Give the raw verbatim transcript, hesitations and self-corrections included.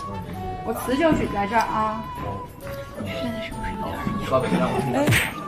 我词就举在这儿啊。 现在是不是有点儿？